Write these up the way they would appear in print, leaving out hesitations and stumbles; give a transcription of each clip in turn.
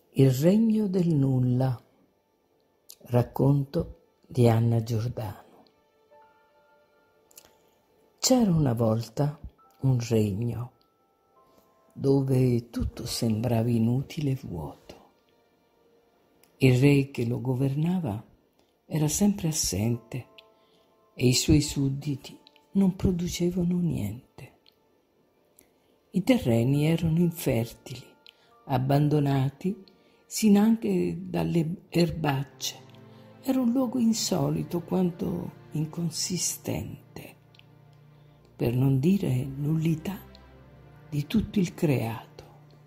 Il regno del nulla. Racconto di Anna Giordano. C'era una volta un regno dove tutto sembrava inutile e vuoto. Il re che lo governava era sempre assente e i suoi sudditi non producevano niente. I terreni erano infertili, abbandonati sinanche dalle erbacce. Era un luogo insolito quanto inconsistente, per non dire nullità di tutto il creato.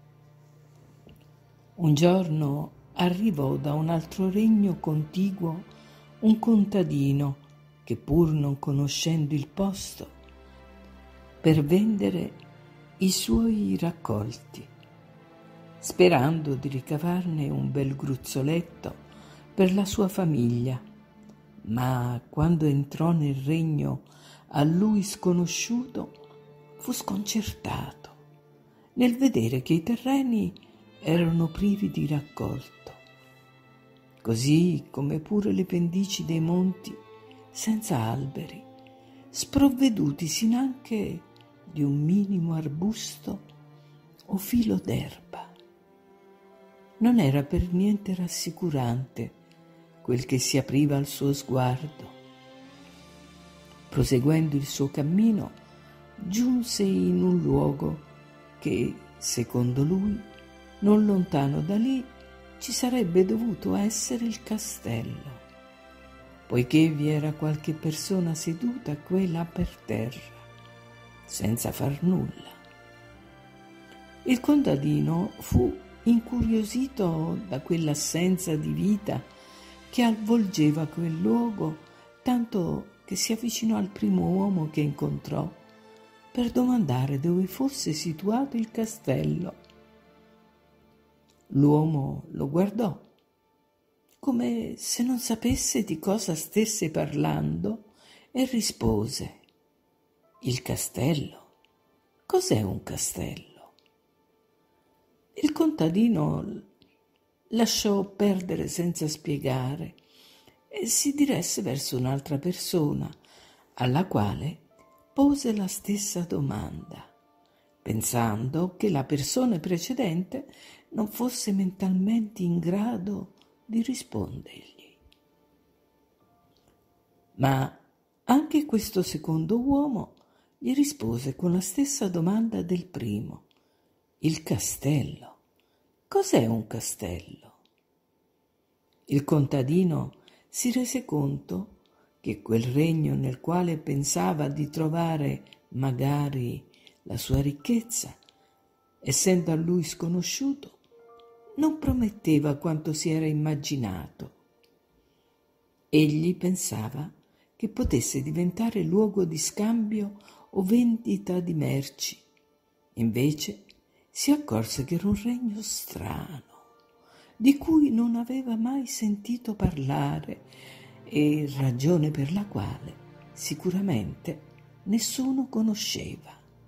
Un giorno arrivò da un altro regno contiguo un contadino che, pur non conoscendo il posto, per vendere i suoi raccolti, sperando di ricavarne un bel gruzzoletto per la sua famiglia. Ma quando entrò nel regno a lui sconosciuto, fu sconcertato nel vedere che i terreni erano privi di raccolto, così come pure le pendici dei monti senza alberi, sprovveduti sinanche di un minimo arbusto o filo d'erba. Non era per niente rassicurante quel che si apriva al suo sguardo. Proseguendo il suo cammino, giunse in un luogo che, secondo lui, non lontano da lì ci sarebbe dovuto essere il castello, poiché vi era qualche persona seduta qua e là per terra, senza far nulla. Il contadino fu incuriosito da quell'assenza di vita che avvolgeva quel luogo, tanto che si avvicinò al primo uomo che incontrò per domandare dove fosse situato il castello. L'uomo lo guardò, come se non sapesse di cosa stesse parlando, e rispose: «Il castello? Cos'è un castello?» Il contadino lasciò perdere senza spiegare e si diresse verso un'altra persona, alla quale pose la stessa domanda, pensando che la persona precedente non fosse mentalmente in grado di rispondergli. Ma anche questo secondo uomo gli rispose con la stessa domanda del primo: «Il castello? Cos'è un castello?» Il contadino si rese conto che quel regno nel quale pensava di trovare magari la sua ricchezza, essendo a lui sconosciuto, non prometteva quanto si era immaginato. Egli pensava che potesse diventare luogo di scambio o vendita di merci. Invece si accorse che era un regno strano, di cui non aveva mai sentito parlare e ragione per la quale sicuramente nessuno conosceva.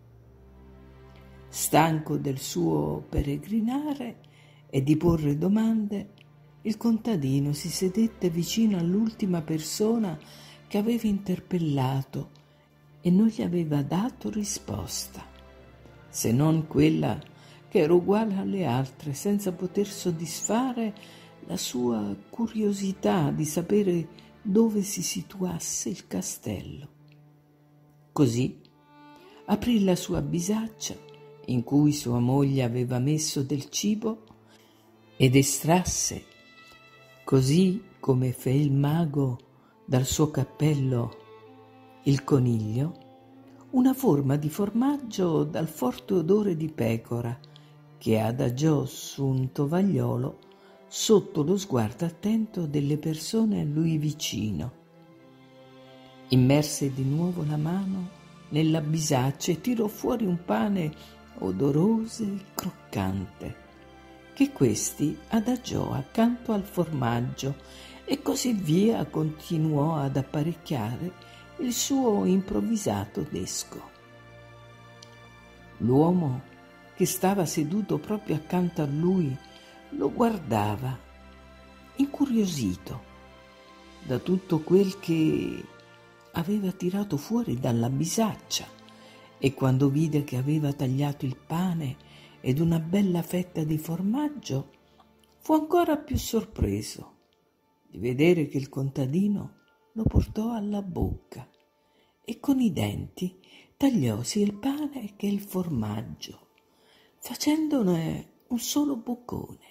Stanco del suo peregrinare e di porre domande, il contadino si sedette vicino all'ultima persona che aveva interpellato e non gli aveva dato risposta, se non quella che era uguale alle altre, senza poter soddisfare la sua curiosità di sapere dove si situasse il castello. Così aprì la sua bisaccia, in cui sua moglie aveva messo del cibo, ed estrasse, così come fe il mago dal suo cappello il coniglio, una forma di formaggio dal forte odore di pecora, che adagiò su un tovagliolo sotto lo sguardo attento delle persone a lui vicino. Immerse di nuovo la mano nella bisaccia e tirò fuori un pane odoroso e croccante, che questi adagiò accanto al formaggio, e così via continuò ad apparecchiare il suo improvvisato desco. L'uomo che stava seduto proprio accanto a lui lo guardava, incuriosito da tutto quel che aveva tirato fuori dalla bisaccia, e quando vide che aveva tagliato il pane ed una bella fetta di formaggio, fu ancora più sorpreso di vedere che il contadino lo portò alla bocca e con i denti tagliò sia il pane che il formaggio, facendone un solo boccone.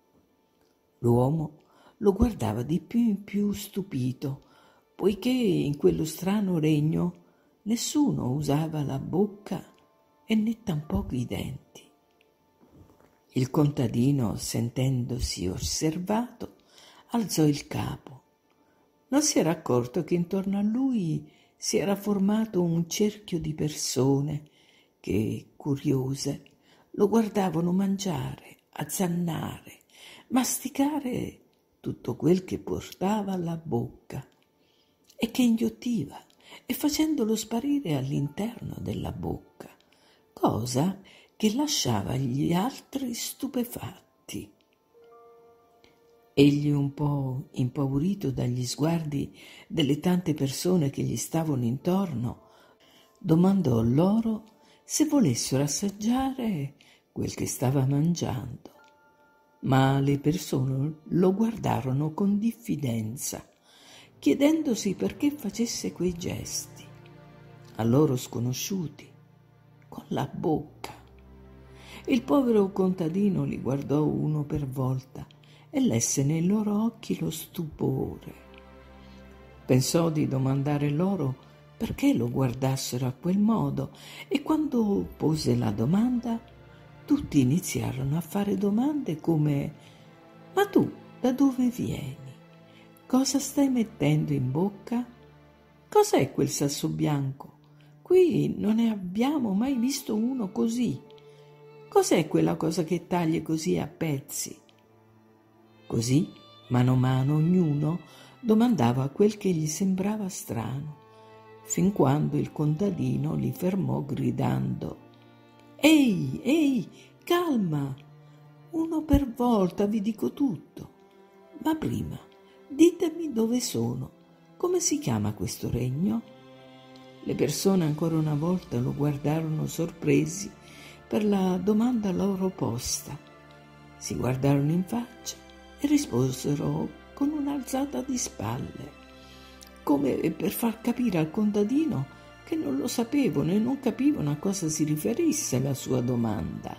L'uomo lo guardava di più in più stupito, poiché in quello strano regno nessuno usava la bocca e né tampoco i denti. Il contadino, sentendosi osservato, alzò il capo. Non si era accorto che intorno a lui si era formato un cerchio di persone che, curiose, lo guardavano mangiare, azzannare, masticare tutto quel che portava alla bocca e che inghiottiva e facendolo sparire all'interno della bocca, cosa che lasciava gli altri stupefatti. Egli, un po' impaurito dagli sguardi delle tante persone che gli stavano intorno, domandò loro se volessero assaggiare quel che stava mangiando. Ma le persone lo guardarono con diffidenza, chiedendosi perché facesse quei gesti a loro sconosciuti con la bocca. Il povero contadino li guardò uno per volta e lesse nei loro occhi lo stupore. Pensò di domandare loro perché lo guardassero a quel modo, e quando pose la domanda tutti iniziarono a fare domande come: «Ma tu da dove vieni? Cosa stai mettendo in bocca? Cos'è quel sasso bianco? Qui non ne abbiamo mai visto uno così. Cos'è quella cosa che tagli così a pezzi?» Così, mano a mano, ognuno domandava quel che gli sembrava strano, fin quando il contadino li fermò gridando: «Ehi, ehi, calma! Uno per volta vi dico tutto. Ma prima, ditemi dove sono. Come si chiama questo regno?» Le persone ancora una volta lo guardarono sorpresi per la domanda loro posta. Si guardarono in faccia e risposero con un'alzata di spalle, come per far capire al contadino che non lo sapevano e non capivano a cosa si riferisse la sua domanda.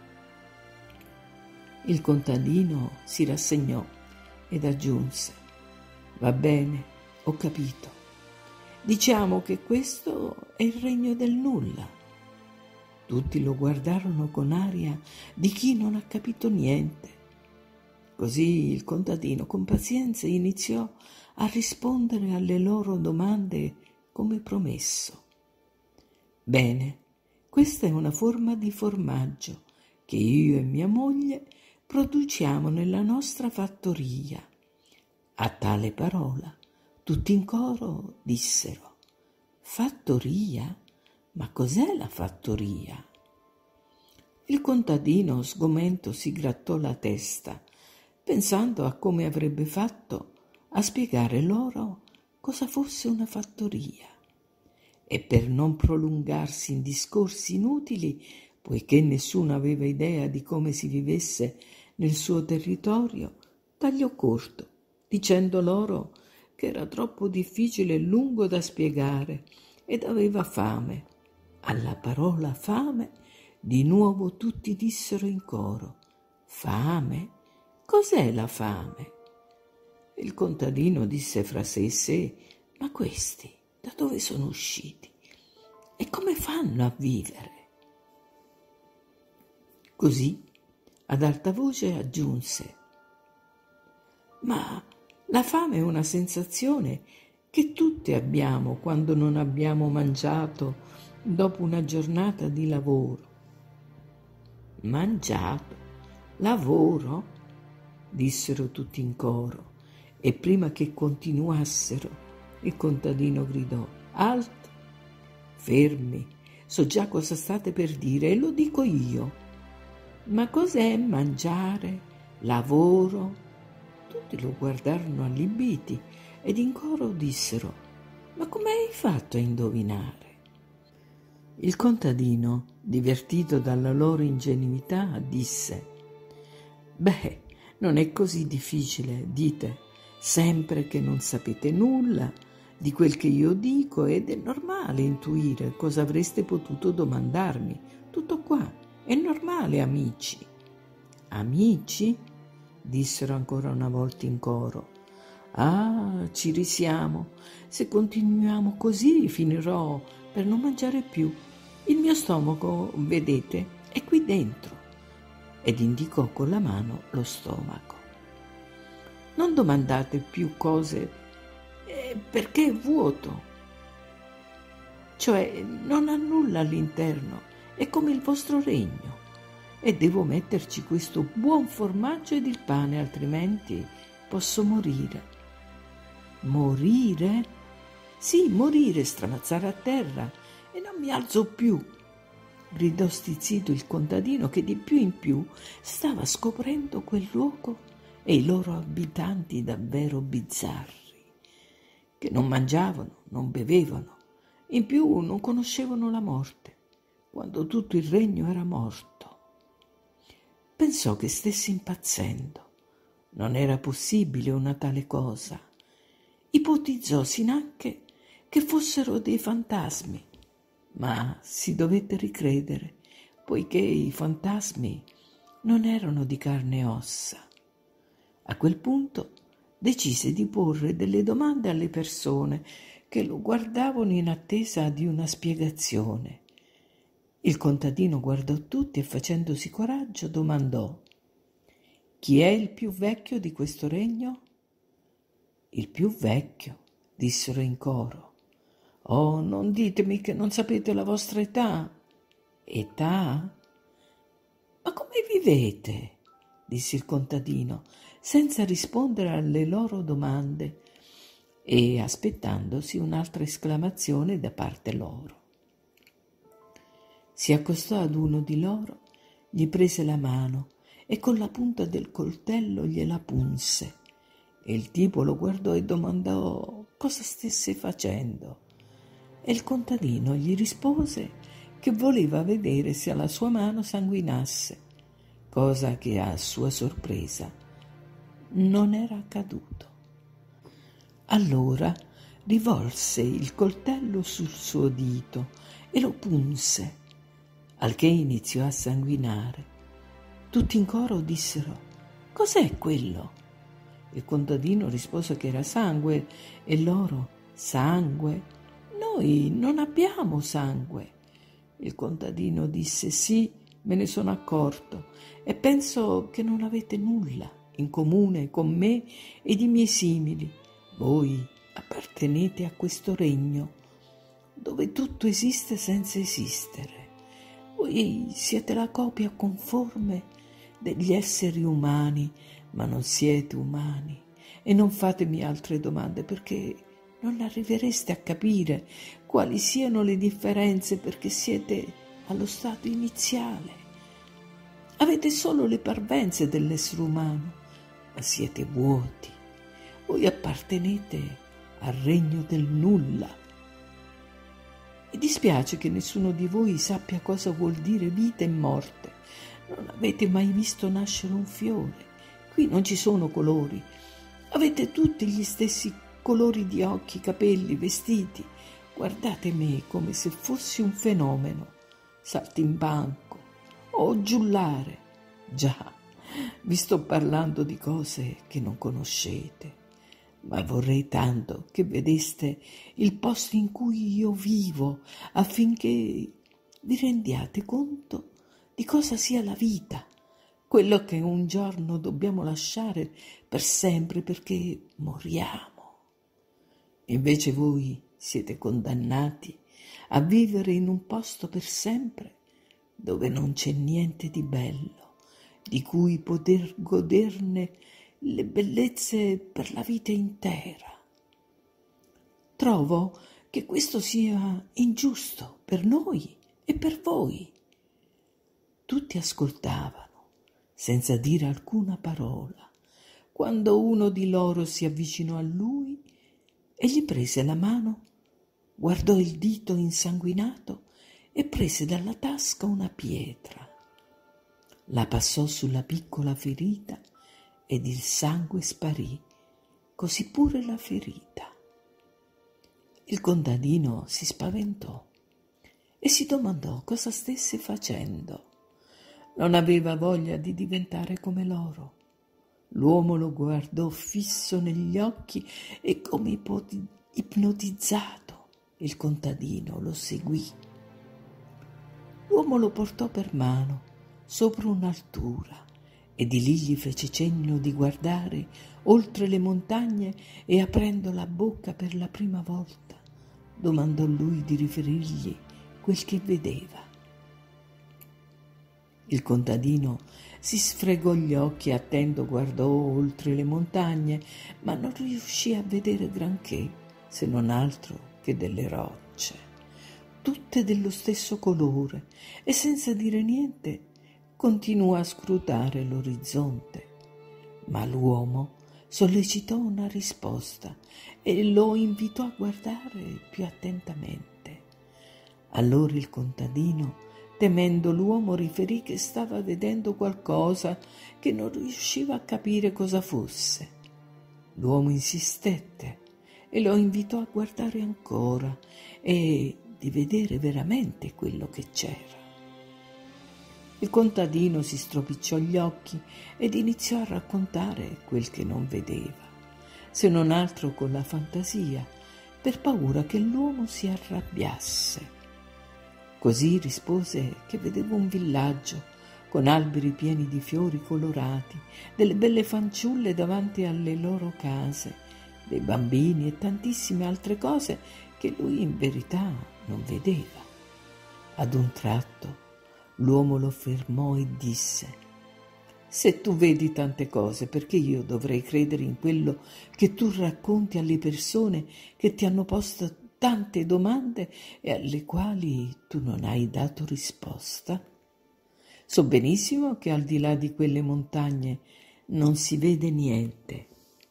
Il contadino si rassegnò ed aggiunse: «Va bene, ho capito. Diciamo che questo è il regno del nulla». Tutti lo guardarono con aria di chi non ha capito niente. Così il contadino con pazienza iniziò a rispondere alle loro domande come promesso. «Bene, questa è una forma di formaggio che io e mia moglie produciamo nella nostra fattoria». A tale parola tutti in coro dissero: «Fattoria? Ma cos'è la fattoria?» Il contadino sgomento si grattò la testa, pensando a come avrebbe fatto a spiegare loro cosa fosse una fattoria. E per non prolungarsi in discorsi inutili, poiché nessuno aveva idea di come si vivesse nel suo territorio, tagliò corto, dicendo loro che era troppo difficile e lungo da spiegare ed aveva fame. Alla parola fame, di nuovo tutti dissero in coro: «Fame? Cos'è la fame?» Il contadino disse fra sé e sé: «Ma questi da dove sono usciti? E come fanno a vivere?» Così, ad alta voce aggiunse: «Ma la fame è una sensazione che tutti abbiamo quando non abbiamo mangiato dopo una giornata di lavoro». «Mangiato? Lavoro?» dissero tutti in coro, e prima che continuassero il contadino gridò: «Alt! Fermi! So già cosa state per dire e lo dico io. Ma cos'è mangiare? lavoro. Tutti lo guardarono allibiti ed in coro dissero: «Ma come hai fatto a indovinare?» Il contadino, divertito dalla loro ingenuità, disse: «Beh, non è così difficile, dite sempre che non sapete nulla di quel che io dico ed è normale intuire cosa avreste potuto domandarmi. Tutto qua, è normale, amici». «Amici?» dissero ancora una volta in coro. «Ah, ci risiamo. Se continuiamo così finirò per non mangiare più. Il mio stomaco, vedete, è qui dentro». Ed indicò con la mano lo stomaco. «Non domandate più cose perché è vuoto, cioè non ha nulla all'interno, è come il vostro regno. E devo metterci questo buon formaggio ed il pane, altrimenti posso morire». «Morire?» «Sì, morire, stramazzare a terra, e non mi alzo più», gridò stizzito il contadino, che di più in più stava scoprendo quel luogo e i loro abitanti davvero bizzarri, che non mangiavano, non bevevano, in più non conoscevano la morte, quando tutto il regno era morto. Pensò che stesse impazzendo. Non era possibile una tale cosa. Ipotizzò sinanche che fossero dei fantasmi, ma si dovette ricredere, poiché i fantasmi non erano di carne e ossa. A quel punto decise di porre delle domande alle persone che lo guardavano in attesa di una spiegazione. Il contadino guardò tutti e, facendosi coraggio, domandò: «Chi è il più vecchio di questo regno?» «Il più vecchio», dissero in coro. «Oh, non ditemi che non sapete la vostra età». «Età? Ma come vivete?» disse il contadino, senza rispondere alle loro domande e aspettandosi un'altra esclamazione da parte loro. Si accostò ad uno di loro, gli prese la mano e con la punta del coltello gliela punse. E il tipo lo guardò e domandò cosa stesse facendo. E il contadino gli rispose che voleva vedere se la sua mano sanguinasse, cosa che a sua sorpresa non era accaduto. Allora rivolse il coltello sul suo dito e lo punse, al che iniziò a sanguinare. Tutti in coro dissero: «Cos'è quello?» Il contadino rispose che era sangue e loro: «Sangue? Noi non abbiamo sangue». Il contadino disse: «Sì, me ne sono accorto e penso che non avete nulla in comune con me ed i miei simili. Voi appartenete a questo regno dove tutto esiste senza esistere. Voi siete la copia conforme degli esseri umani, ma non siete umani. E non fatemi altre domande, perché non arrivereste a capire quali siano le differenze, perché siete allo stato iniziale. Avete solo le parvenze dell'essere umano, ma siete vuoti. Voi appartenete al regno del nulla. Mi dispiace che nessuno di voi sappia cosa vuol dire vita e morte. Non avete mai visto nascere un fiore. Qui non ci sono colori. Avete tutti gli stessi colori di occhi, capelli, vestiti. Guardate me come se fossi un fenomeno, saltimbanco o giullare. Già, vi sto parlando di cose che non conoscete. Ma vorrei tanto che vedeste il posto in cui io vivo, affinché vi rendiate conto di cosa sia la vita, quello che un giorno dobbiamo lasciare per sempre perché moriamo. Invece voi siete condannati a vivere in un posto per sempre dove non c'è niente di bello, di cui poter goderne le bellezze per la vita intera. Trovo che questo sia ingiusto per noi e per voi». Tutti ascoltavano, senza dire alcuna parola. Quando uno di loro si avvicinò a lui e gli prese la mano, guardò il dito insanguinato e prese dalla tasca una pietra. La passò sulla piccola ferita ed il sangue sparì, così pure la ferita. Il contadino si spaventò e si domandò cosa stesse facendo. Non aveva voglia di diventare come loro. L'uomo lo guardò fisso negli occhi e come ipnotizzato il contadino lo seguì. L'uomo lo portò per mano sopra un'altura e di lì gli fece cenno di guardare oltre le montagne e aprendo la bocca per la prima volta domandò lui di riferirgli quel che vedeva. Il contadino si sfregò gli occhi e attento guardò oltre le montagne, ma non riuscì a vedere granché, se non altro che delle rocce, tutte dello stesso colore, e senza dire niente continuò a scrutare l'orizzonte. Ma l'uomo sollecitò una risposta e lo invitò a guardare più attentamente. Allora il contadino, temendo l'uomo, riferì che stava vedendo qualcosa che non riusciva a capire cosa fosse. L'uomo insistette e lo invitò a guardare ancora e di vedere veramente quello che c'era. Il contadino si stropicciò gli occhi ed iniziò a raccontare quel che non vedeva, se non altro con la fantasia, per paura che l'uomo si arrabbiasse. Così rispose che vedeva un villaggio con alberi pieni di fiori colorati, delle belle fanciulle davanti alle loro case, dei bambini e tantissime altre cose che lui in verità non vedeva. Ad un tratto l'uomo lo fermò e disse: «Se tu vedi tante cose, perché io dovrei credere in quello che tu racconti alle persone che ti hanno posto tante domande e alle quali tu non hai dato risposta? So benissimo che al di là di quelle montagne non si vede niente,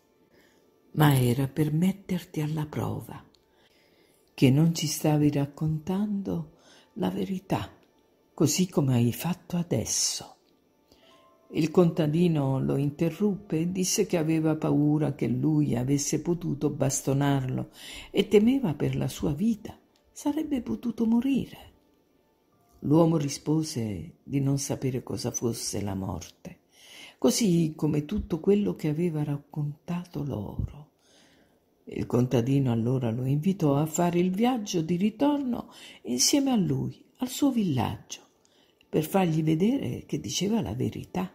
ma era per metterti alla prova, che non ci stavi raccontando la verità, così come hai fatto adesso». Il contadino lo interruppe e disse che aveva paura che lui avesse potuto bastonarlo e temeva per la sua vita, sarebbe potuto morire. L'uomo rispose di non sapere cosa fosse la morte, così come tutto quello che aveva raccontato loro. Il contadino allora lo invitò a fare il viaggio di ritorno insieme a lui, al suo villaggio, per fargli vedere che diceva la verità.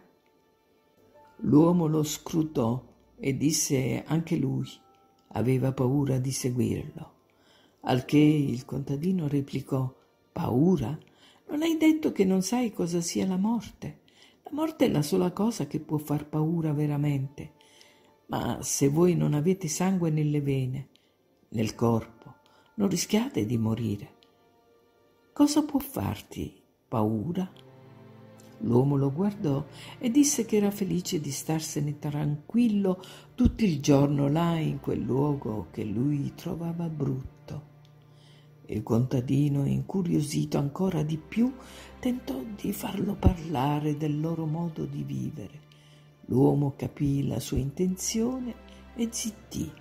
L'uomo lo scrutò e disse anche lui aveva paura di seguirlo, al che il contadino replicò: «Paura? Non hai detto che non sai cosa sia la morte? La morte è la sola cosa che può far paura veramente. Ma se voi non avete sangue nelle vene, nel corpo, non rischiate di morire. Cosa può farti paura?» L'uomo lo guardò e disse che era felice di starsene tranquillo tutto il giorno là in quel luogo che lui trovava brutto. Il contadino, incuriosito ancora di più, tentò di farlo parlare del loro modo di vivere. L'uomo capì la sua intenzione e zittì.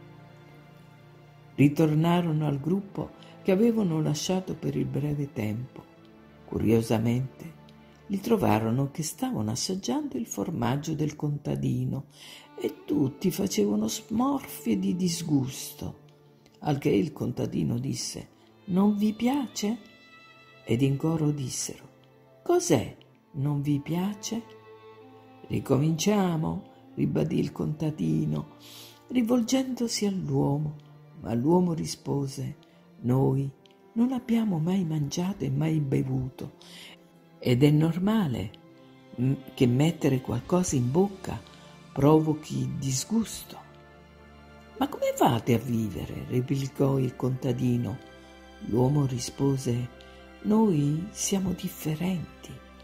Ritornarono al gruppo che avevano lasciato per il breve tempo. Curiosamente li trovarono che stavano assaggiando il formaggio del contadino e tutti facevano smorfie di disgusto, al che il contadino disse: «Non vi piace?» Ed in coro dissero: «Cos'è? Non vi piace?» «Ricominciamo», ribadì il contadino, rivolgendosi all'uomo, ma l'uomo rispose: «Noi non abbiamo mai mangiato e mai bevuto, ed è normale che mettere qualcosa in bocca provochi disgusto». «Ma come fate a vivere?» replicò il contadino. L'uomo rispose: «Noi siamo differenti.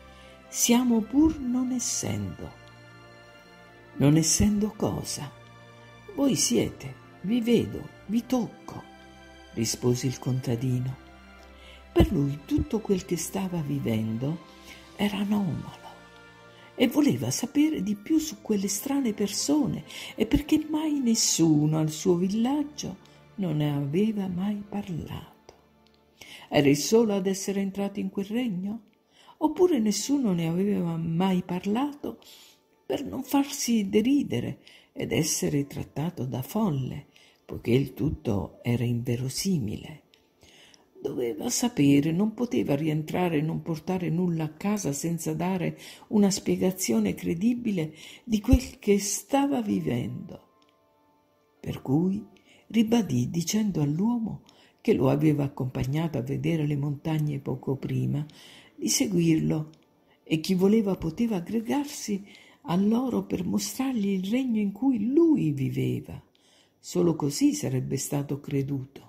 siamo pur non essendo. Non essendo cosa? Voi siete, vi vedo, vi tocco, rispose il contadino. Per lui tutto quel che stava vivendo era anomalo e voleva sapere di più su quelle strane persone e perché mai nessuno al suo villaggio non ne aveva mai parlato. Era il solo ad essere entrato in quel regno? Oppure nessuno ne aveva mai parlato per non farsi deridere ed essere trattato da folle, poiché il tutto era inverosimile. Doveva sapere, non poteva rientrare e non portare nulla a casa senza dare una spiegazione credibile di quel che stava vivendo. Per cui ribadì dicendo all'uomo che lo aveva accompagnato a vedere le montagne poco prima, di seguirlo e chi voleva poteva aggregarsi a loro per mostrargli il regno in cui lui viveva. Solo così sarebbe stato creduto.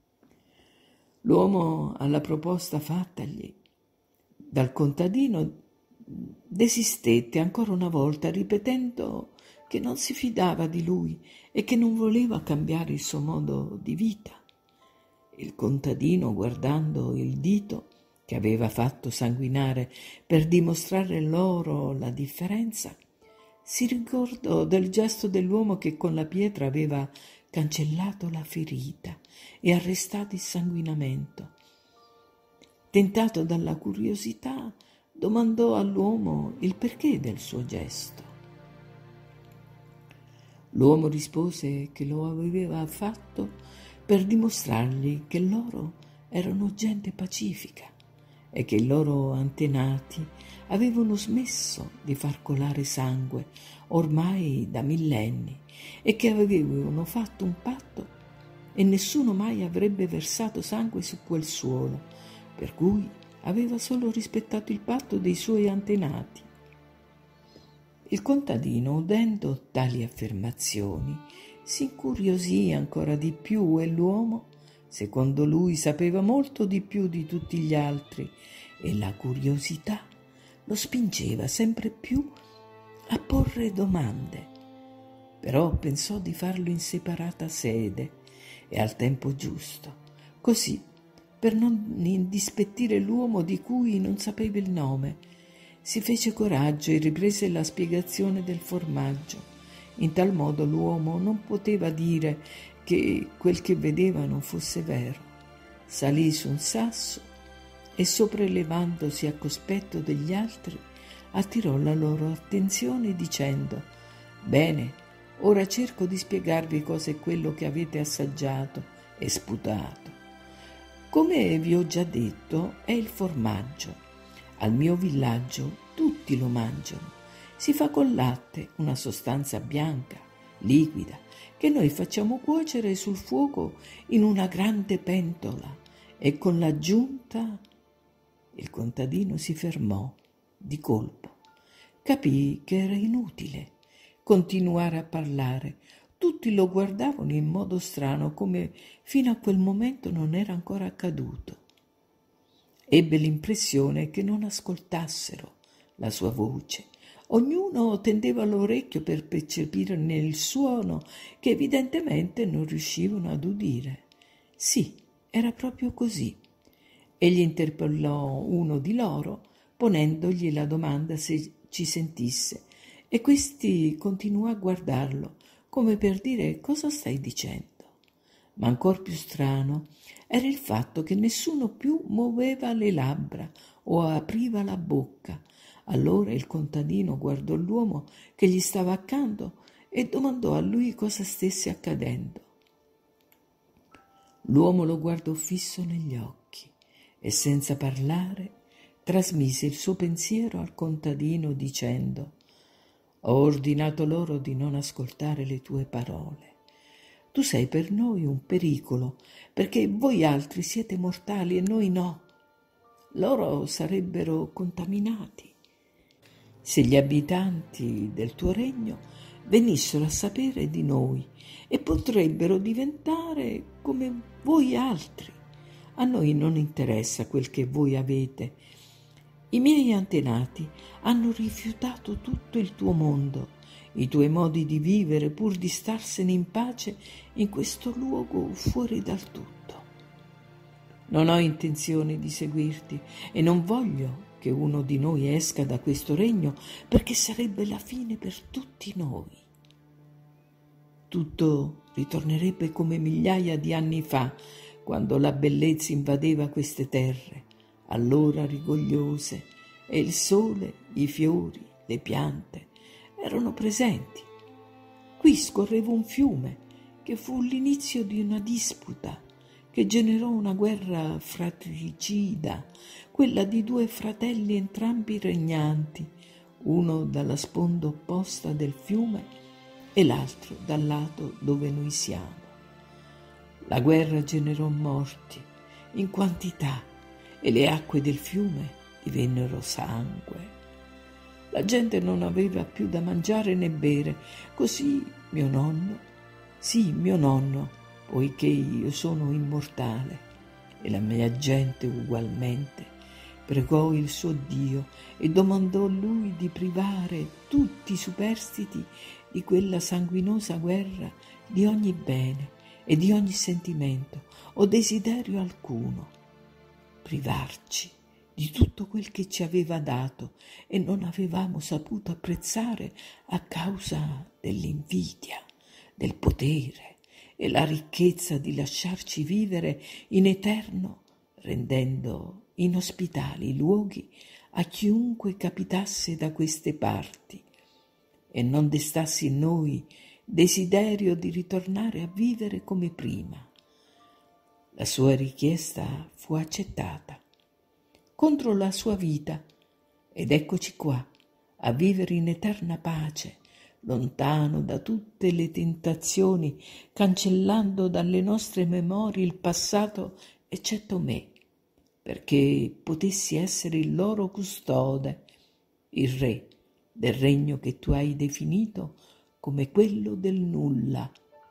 L'uomo, alla proposta fattagli dal contadino, desistette ancora una volta, ripetendo che non si fidava di lui e che non voleva cambiare il suo modo di vita. Il contadino, guardando il dito che aveva fatto sanguinare per dimostrare loro la differenza, si ricordò del gesto dell'uomo che con la pietra aveva cancellato la ferita e arrestato il sanguinamento. Tentato dalla curiosità, domandò all'uomo il perché del suo gesto. L'uomo rispose che lo aveva fatto per dimostrargli che loro erano gente pacifica e che i loro antenati avevano smesso di far colare sangue ormai da millenni e che avevano fatto un patto e nessuno mai avrebbe versato sangue su quel suolo, per cui aveva solo rispettato il patto dei suoi antenati. Il contadino, udendo tali affermazioni, si incuriosì ancora di più e l'uomo, secondo lui, sapeva molto di più di tutti gli altri e la curiosità lo spingeva sempre più a porre domande. Però pensò di farlo in separata sede e al tempo giusto, così per non indispettire l'uomo di cui non sapeva il nome. Si fece coraggio e riprese la spiegazione del formaggio. In tal modo l'uomo non poteva dire che quel che vedeva non fosse vero. Salì su un sasso e, sopraelevandosi a cospetto degli altri, attirò la loro attenzione dicendo: «Bene, ora cerco di spiegarvi cosa è quello che avete assaggiato e sputato. Come vi ho già detto, è il formaggio. Al mio villaggio tutti lo mangiano. Si fa col latte, una sostanza bianca, liquida, che noi facciamo cuocere sul fuoco in una grande pentola e con l'aggiunta». Il contadino si fermò di colpo. Capì che era inutile continuare a parlare. Tutti lo guardavano in modo strano, come fino a quel momento non era ancora accaduto. Ebbe l'impressione che non ascoltassero la sua voce. Ognuno tendeva l'orecchio per percepirne il suono che evidentemente non riuscivano ad udire. Sì, era proprio così. Egli interpellò uno di loro, ponendogli la domanda se ci sentisse, e questi continuò a guardarlo, come per dire: «Cosa stai dicendo?» Ma ancor più strano era il fatto che nessuno più muoveva le labbra o apriva la bocca. Allora il contadino guardò l'uomo che gli stava accanto e domandò a lui cosa stesse accadendo. L'uomo lo guardò fisso negli occhi e senza parlare trasmise il suo pensiero al contadino dicendo: «Ho ordinato loro di non ascoltare le tue parole. Tu sei per noi un pericolo, perché voi altri siete mortali e noi no. Loro sarebbero contaminati se gli abitanti del tuo regno venissero a sapere di noi e potrebbero diventare come voi altri. A noi non interessa quel che voi avete I miei antenati hanno rifiutato tutto il tuo mondo, i tuoi modi di vivere pur di starsene in pace in questo luogo fuori dal tutto. Non ho intenzione di seguirti e non voglio che uno di noi esca da questo regno perché sarebbe la fine per tutti noi. Tutto ritornerebbe come migliaia di anni fa, quando la bellezza invadeva queste terre, allora rigogliose, e il sole, i fiori, le piante erano presenti. Qui scorreva un fiume che fu l'inizio di una disputa che generò una guerra fratricida, quella di due fratelli entrambi regnanti, uno dalla sponda opposta del fiume e l'altro dal lato dove noi siamo. La guerra generò morti in quantità e le acque del fiume divennero sangue. La gente non aveva più da mangiare né bere, così mio nonno, poiché io sono immortale e la mia gente ugualmente, pregò il suo Dio e domandò a lui di privare tutti i superstiti di quella sanguinosa guerra di ogni bene e di ogni sentimento o desiderio alcuno, privarci di tutto quel che ci aveva dato e non avevamo saputo apprezzare a causa dell'invidia, del potere e la ricchezza di lasciarci vivere in eterno, rendendo inospitali i luoghi a chiunque capitasse da queste parti e non destasse in noi desiderio di ritornare a vivere come prima. La sua richiesta fu accettata contro la sua vita ed eccoci qua a vivere in eterna pace, lontano da tutte le tentazioni, cancellando dalle nostre memorie il passato eccetto me, perché potessi essere il loro custode, il re del regno che tu hai definito come quello del nulla.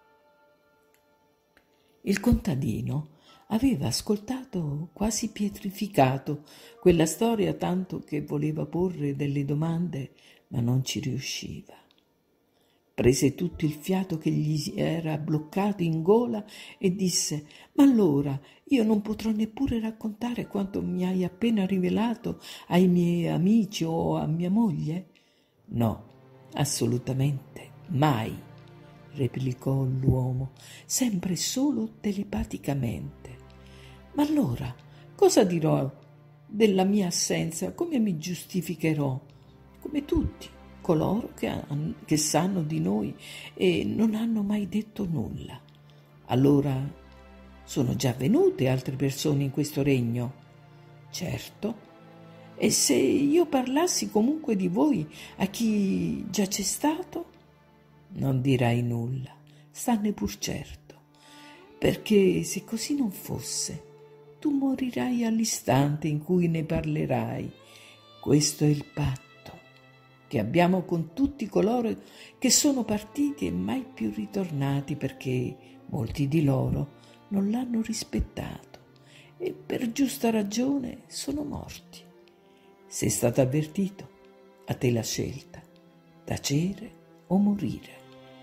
Il contadino aveva ascoltato quasi pietrificato quella storia, tanto che voleva porre delle domande, ma non ci riusciva. Prese tutto il fiato che gli era bloccato in gola e disse: «Ma allora io non potrò neppure raccontare quanto mi hai appena rivelato ai miei amici o a mia moglie?» «No, assolutamente, mai», replicò l'uomo, sempre solo telepaticamente. «Ma allora cosa dirò della mia assenza? Come mi giustificherò? Come tutti coloro che sanno di noi e non hanno mai detto nulla. Allora sono già venute altre persone in questo regno?» «Certo. E se io parlassi comunque di voi a chi già c'è stato?» «Non dirai nulla, stanne pur certo, perché se così non fosse, tu morirai all'istante in cui ne parlerai. Questo è il patto che abbiamo con tutti coloro che sono partiti e mai più ritornati, perché molti di loro non l'hanno rispettato e per giusta ragione sono morti. Sei stato avvertito, a te la scelta, tacere o morire».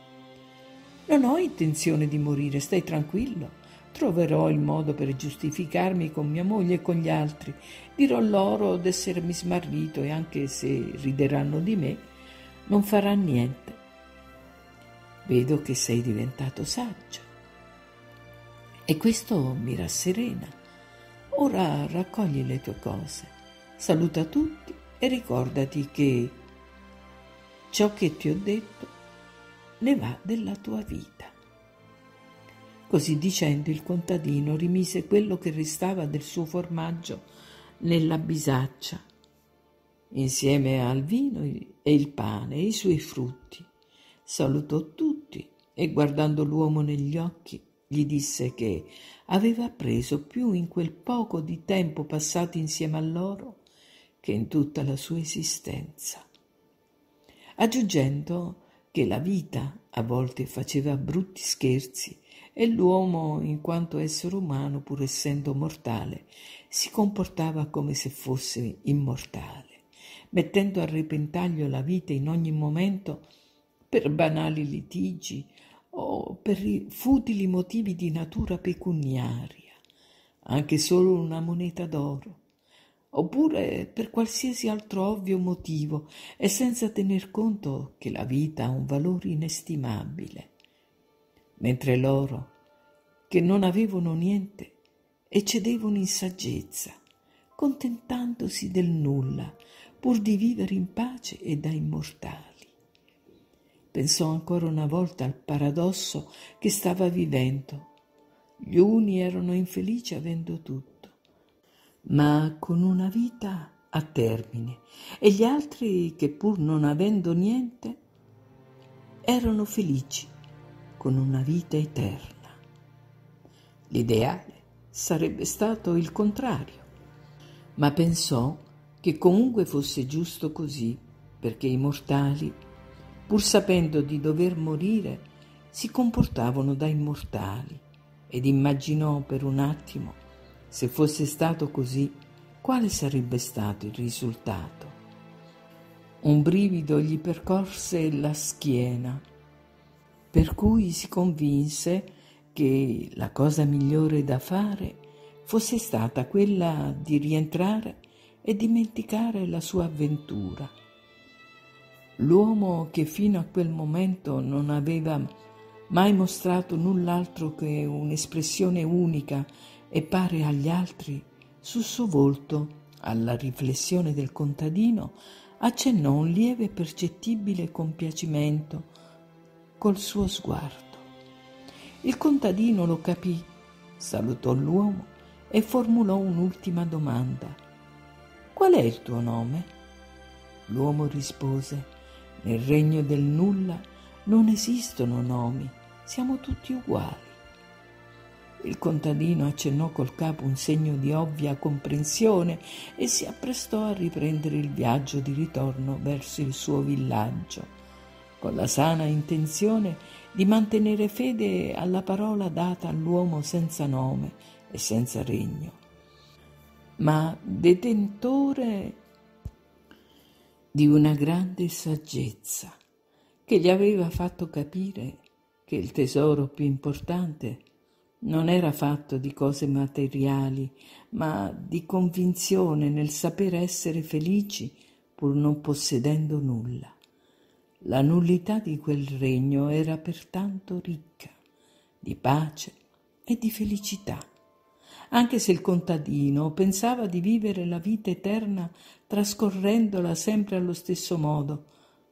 «Non ho intenzione di morire, stai tranquillo. Troverò il modo per giustificarmi con mia moglie e con gli altri. Dirò loro d'essermi smarrito e anche se rideranno di me, non farà niente. Vedo che sei diventato saggio e questo mi rasserena. Ora raccogli le tue cose, saluta tutti e ricordati che ciò che ti ho detto ne va della tua vita». Così dicendo, il contadino rimise quello che restava del suo formaggio nella bisaccia, insieme al vino e il pane e i suoi frutti. Salutò tutti e, guardando l'uomo negli occhi, gli disse che aveva appreso più in quel poco di tempo passato insieme a loro che in tutta la sua esistenza, aggiungendo che la vita a volte faceva brutti scherzi e l'uomo, in quanto essere umano, pur essendo mortale, si comportava come se fosse immortale, mettendo a repentaglio la vita in ogni momento per banali litigi o per futili motivi di natura pecuniaria, anche solo una moneta d'oro, oppure per qualsiasi altro ovvio motivo e senza tener conto che la vita ha un valore inestimabile, mentre loro, che non avevano niente, eccedevano in saggezza, contentandosi del nulla, pur di vivere in pace e da immortali. Pensò ancora una volta al paradosso che stava vivendo. Gli uni erano infelici avendo tutto, ma con una vita a termine, e gli altri che pur non avendo niente erano felici con una vita eterna. L'ideale sarebbe stato il contrario, ma pensò che comunque fosse giusto così, perché i mortali, pur sapendo di dover morire, si comportavano da immortali, ed immaginò per un attimo, se fosse stato così, quale sarebbe stato il risultato. Un brivido gli percorse la schiena, per cui si convinse che la cosa migliore da fare fosse stata quella di rientrare e dimenticare la sua avventura. L'uomo, che fino a quel momento non aveva mai mostrato null'altro che un'espressione unica e pare agli altri, sul suo volto, alla riflessione del contadino, accennò un lieve e percettibile compiacimento col suo sguardo. Il contadino lo capì, salutò l'uomo e formulò un'ultima domanda. «Qual è il tuo nome?» L'uomo rispose: «Nel regno del nulla non esistono nomi, siamo tutti uguali». Il contadino accennò col capo un segno di ovvia comprensione e si apprestò a riprendere il viaggio di ritorno verso il suo villaggio, con la sana intenzione di mantenere fede alla parola data all'uomo senza nome e senza regno, ma detentore di una grande saggezza che gli aveva fatto capire che il tesoro più importante non era fatto di cose materiali, ma di convinzione nel sapere essere felici pur non possedendo nulla. La nullità di quel regno era pertanto ricca di pace e di felicità, anche se il contadino pensava di vivere la vita eterna trascorrendola sempre allo stesso modo,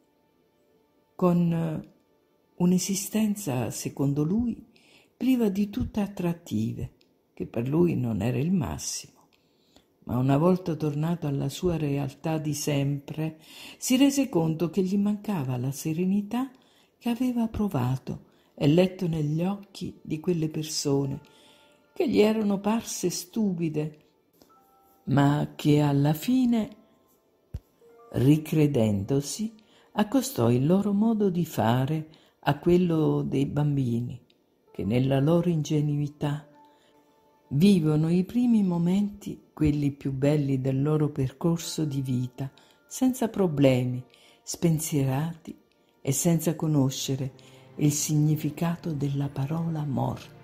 con un'esistenza, secondo lui, priva di tutte attrattive, che per lui non era il massimo. Ma una volta tornato alla sua realtà di sempre, si rese conto che gli mancava la serenità che aveva provato e letto negli occhi di quelle persone, che gli erano parse stupide, ma che alla fine, ricredendosi, accostò il loro modo di fare a quello dei bambini, che nella loro ingenuità vivono i primi momenti, quelli più belli del loro percorso di vita, senza problemi, spensierati e senza conoscere il significato della parola morte.